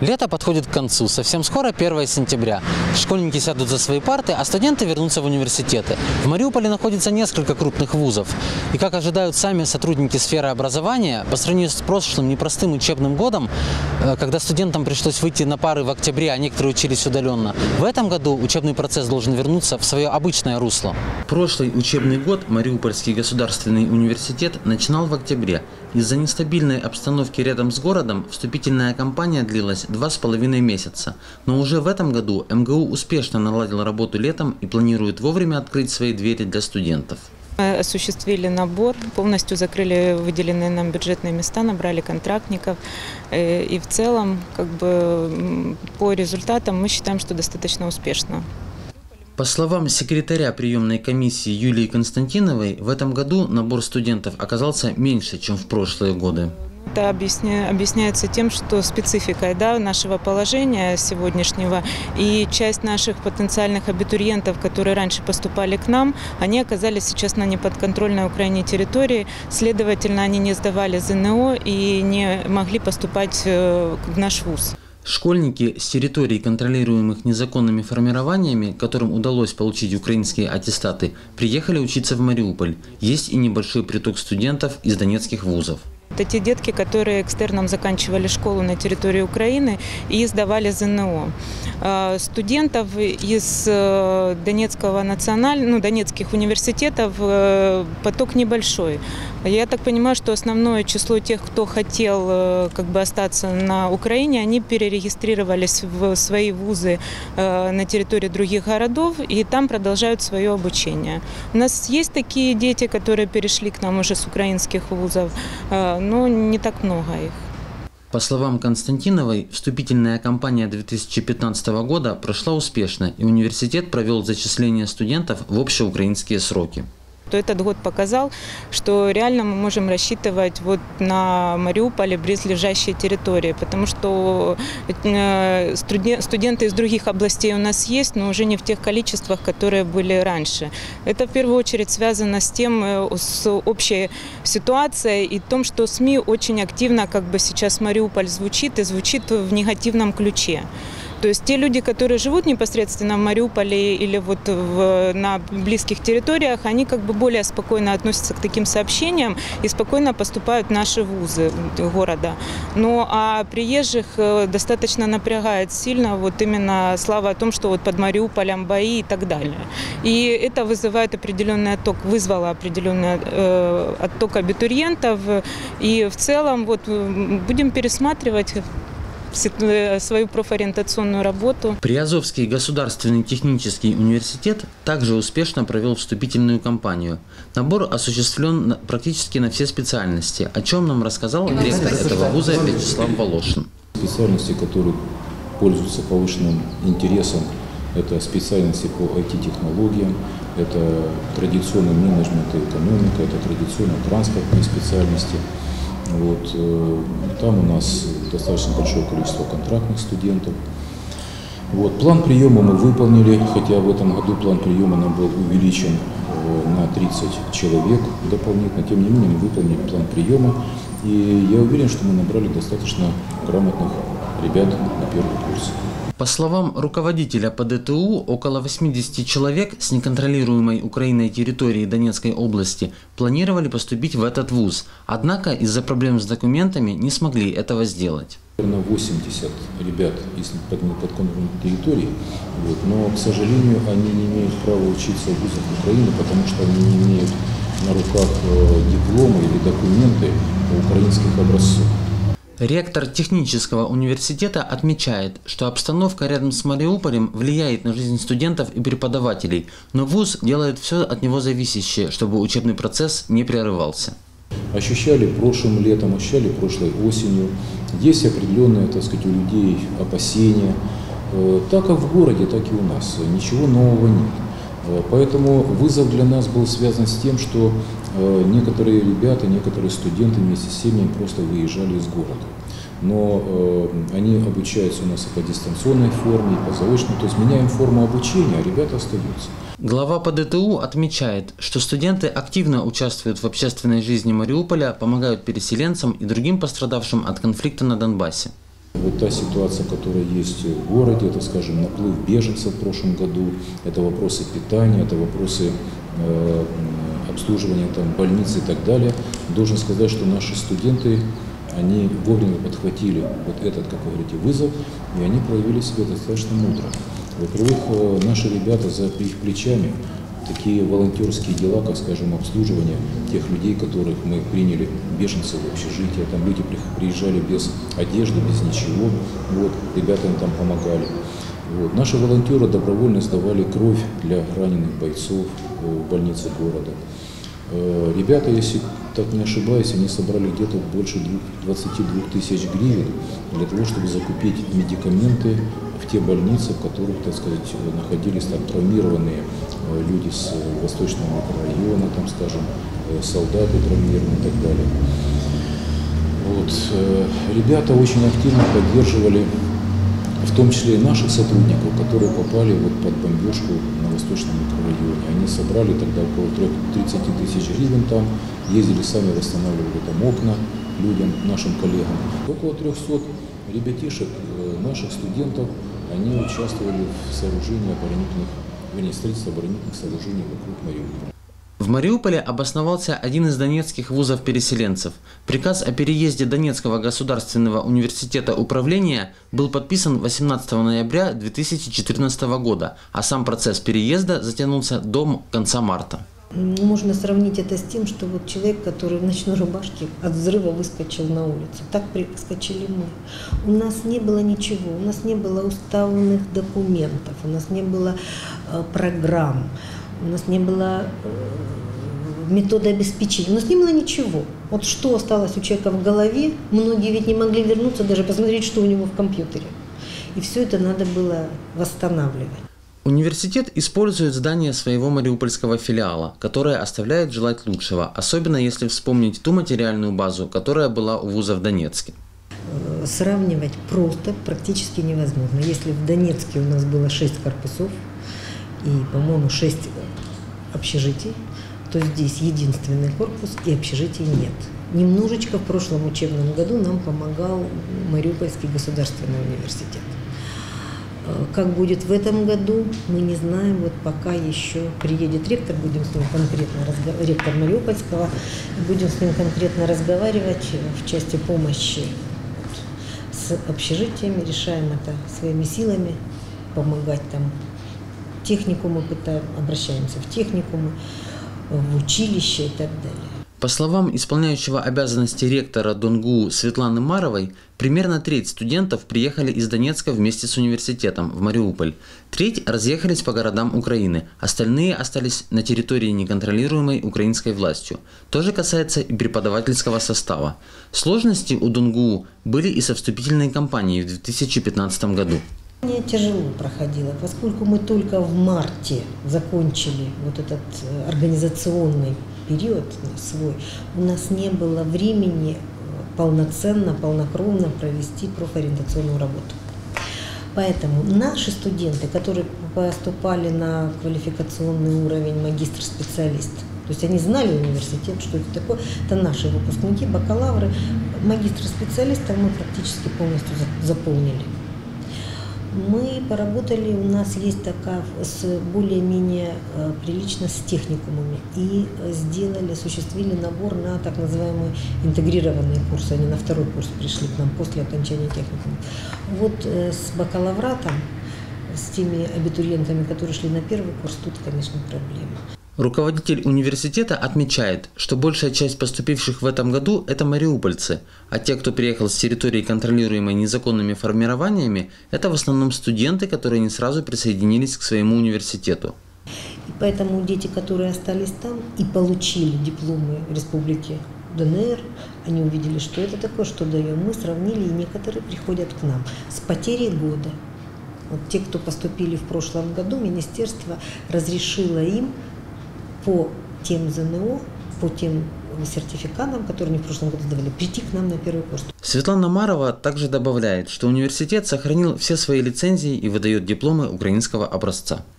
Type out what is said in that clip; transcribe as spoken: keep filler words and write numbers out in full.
Лето подходит к концу. Совсем скоро первое сентября. Школьники сядут за свои парты, а студенты вернутся в университеты. В Мариуполе находится несколько крупных вузов. И как ожидают сами сотрудники сферы образования, по сравнению с прошлым непростым учебным годом, когда студентам пришлось выйти на пары в октябре, а некоторые учились удаленно, в этом году учебный процесс должен вернуться в свое обычное русло. Прошлый учебный год Мариупольский государственный университет начинал в октябре. Из-за нестабильной обстановки рядом с городом вступительная кампания длилась два с половиной месяца. Но уже в этом году эм гэ у успешно наладил работу летом и планирует вовремя открыть свои двери для студентов. Мы осуществили набор, полностью закрыли выделенные нам бюджетные места, набрали контрактников. И в целом, как бы, по результатам мы считаем, что достаточно успешно. По словам секретаря приемной комиссии Юлии Константиновой, в этом году набор студентов оказался меньше, чем в прошлые годы. Это объясняется тем, что спецификой, да, нашего положения сегодняшнего, и часть наших потенциальных абитуриентов, которые раньше поступали к нам, они оказались сейчас на неподконтрольной Украине территории, следовательно, они не сдавали зэ эн о и не могли поступать в наш вуз. Школьники с территорий, контролируемых незаконными формированиями, которым удалось получить украинские аттестаты, приехали учиться в Мариуполь. Есть и небольшой приток студентов из донецких вузов. Это те детки, которые экстерном заканчивали школу на территории Украины и сдавали зэ эн о. Студентов из Донецкого националь... ну, донецких университетов поток небольшой. Я так понимаю, что основное число тех, кто хотел как бы остаться на Украине, они перерегистрировались в свои вузы на территории других городов и там продолжают свое обучение. У нас есть такие дети, которые перешли к нам уже с украинских вузов, но не так много их. По словам Константиновой, вступительная кампания две тысячи пятнадцатого года прошла успешно, и университет провел зачисление студентов в общеукраинские сроки. То этот год показал, что реально мы можем рассчитывать вот на Мариуполе, близлежащие территории, потому что студенты из других областей у нас есть, но уже не в тех количествах, которые были раньше. Это в первую очередь связано с тем, с общей ситуацией и том, что СМИ очень активно как бы сейчас Мариуполь звучит и звучит в негативном ключе. То есть те люди, которые живут непосредственно в Мариуполе или вот в, на близких территориях, они как бы более спокойно относятся к таким сообщениям и спокойно поступают в наши вузы города. Ну а приезжих достаточно напрягает сильно вот именно слава о том, что вот под Мариуполем бои и так далее. И это вызывает определенный отток, вызвало определенный э, отток абитуриентов. И в целом вот будем пересматривать свою профориентационную работу. Приазовский государственный технический университет также успешно провел вступительную кампанию. Набор осуществлен практически на все специальности, о чем нам рассказал директор этого вуза Вячеслав Волошин. Специальности, которые пользуются повышенным интересом, это специальности по ай ти-технологиям, это традиционный менеджмент и экономика, это традиционно транспортные специальности. Вот, там у нас достаточно большое количество контрактных студентов. Вот, план приема мы выполнили, хотя в этом году план приема нам был увеличен на тридцать человек дополнительно. Тем не менее, мы выполнили план приема. И я уверен, что мы набрали достаточно грамотных ребят на первый курс. По словам руководителя по дэ тэ у, около восьмидесяти человек с неконтролируемой Украиной территории Донецкой области планировали поступить в этот вуз. Однако из-за проблем с документами не смогли этого сделать. Наверное, восемьдесят ребят из неподконтрольной территории, вот, но, к сожалению, они не имеют права учиться в вузах Украины, потому что они не имеют на руках дипломы или документы украинских образцов. Ректор технического университета отмечает, что обстановка рядом с Мариуполем влияет на жизнь студентов и преподавателей, но вуз делает все от него зависящее, чтобы учебный процесс не прерывался. Ощущали прошлым летом, ощущали прошлой осенью. Есть определенные, так сказать, у людей опасения, так как в городе, так и у нас. Ничего нового нет. Поэтому вызов для нас был связан с тем, что некоторые ребята, некоторые студенты вместе с семьями просто выезжали из города. Но э, они обучаются у нас и по дистанционной форме, и по заочной. То есть меняем форму обучения, а ребята остаются. Глава по дэ тэ у отмечает, что студенты активно участвуют в общественной жизни Мариуполя, помогают переселенцам и другим пострадавшим от конфликта на Донбассе. Вот та ситуация, которая есть в городе, это, скажем, наплыв беженцев в прошлом году, это вопросы питания, это вопросы э, обслуживания там, больниц и так далее. Должен сказать, что наши студенты, они вовремя подхватили вот этот, как вы говорите, вызов, и они проявили себя достаточно мудро. Во-первых, наши ребята за их плечами такие волонтерские дела, как, скажем, обслуживание тех людей, которых мы приняли, беженцев в общежитие, там люди приезжали без одежды, без ничего, вот, ребята им там помогали. Вот. Наши волонтеры добровольно сдавали кровь для раненых бойцов в больнице города. Ребята, если так не ошибаюсь, они собрали где-то больше двадцати двух тысяч гривен для того, чтобы закупить медикаменты в те больницы, в которых, так сказать, находились там травмированные люди с восточного микрорайона, там, скажем, солдаты травмированные и так далее. Вот. Ребята очень активно поддерживали, в том числе и наших сотрудников, которые попали вот под бомбежку на восточном микрорайоне. Они собрали тогда около тридцати тысяч гривен там, ездили сами, восстанавливали там окна людям, нашим коллегам. Около трехсот ребятишек, наших студентов, они участвовали в сооружении оборонительных, вернее, строительстве оборонительных сооружений вокруг Мариуполя. В Мариуполе обосновался один из донецких вузов-переселенцев. Приказ о переезде Донецкого государственного университета управления был подписан восемнадцатого ноября две тысячи четырнадцатого года, а сам процесс переезда затянулся до конца марта. Можно сравнить это с тем, что вот человек, который в ночной рубашке от взрыва выскочил на улицу. Так выскочили мы. У нас не было ничего, у нас не было уставных документов, у нас не было э, программ, у нас не было э, метода обеспечения, у нас не было ничего. Вот что осталось у человека в голове, многие ведь не могли вернуться, даже посмотреть, что у него в компьютере. И все это надо было восстанавливать. Университет использует здание своего мариупольского филиала, которое оставляет желать лучшего, особенно если вспомнить ту материальную базу, которая была у вуза в Донецке. Сравнивать просто практически невозможно. Если в Донецке у нас было шесть корпусов и, по-моему, шесть общежитий, то здесь единственный корпус и общежитий нет. Немножечко в прошлом учебном году нам помогал Мариупольский государственный университет. Как будет в этом году, мы не знаем. Вот пока еще приедет ректор, будем с ним конкретно разговаривать, ректор Мариупольского, будем с ним конкретно разговаривать в части помощи с общежитиями, решаем это своими силами, помогать там техникумы, пытаем, обращаемся в техникумы, в училище и так далее. По словам исполняющего обязанности ректора ДонГУ Светланы Маровой, примерно треть студентов приехали из Донецка вместе с университетом в Мариуполь. Треть разъехались по городам Украины, остальные остались на территории, неконтролируемой украинской властью. То же касается и преподавательского состава. Сложности у ДонГУ были и со вступительной кампанией в две тысячи пятнадцатом году. Мне тяжело проходило, поскольку мы только в марте закончили вот этот организационный период свой, у нас не было времени полноценно, полнокровно провести профориентационную работу. Поэтому наши студенты, которые поступали на квалификационный уровень магистр-специалист, то есть они знали университет, что это такое, это наши выпускники, бакалавры, магистр-специалистов мы практически полностью заполнили. Мы поработали, у нас есть такая, с более-менее э, прилично с техникумами и сделали, осуществили набор на так называемые интегрированные курсы. Они на второй курс пришли к нам после окончания техникума. Вот э, с бакалавратом, с теми абитуриентами, которые шли на первый курс, тут, конечно, проблема. Руководитель университета отмечает, что большая часть поступивших в этом году – это мариупольцы, а те, кто приехал с территории, контролируемой незаконными формированиями, это в основном студенты, которые не сразу присоединились к своему университету. И поэтому дети, которые остались там и получили дипломы Республики ДНР, они увидели, что это такое, что даем. Мы сравнили, и некоторые приходят к нам с потерей года. Вот те, кто поступили в прошлом году, министерство разрешило им по тем ЗНО, по тем сертификатам, которые они в прошлом году сдавали, прийти к нам на первый курс. Светлана Марова также добавляет, что университет сохранил все свои лицензии и выдает дипломы украинского образца.